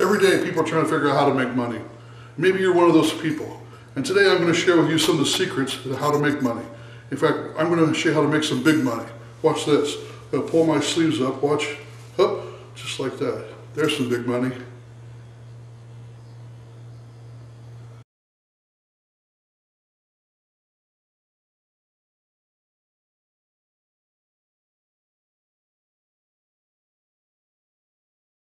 Every day people are trying to figure out how to make money. Maybe you're one of those people. And today I'm going to share with you some of the secrets of how to make money. In fact, I'm going to show you how to make some big money. Watch this. I'm going to pull my sleeves up, watch, just like that. There's some big money.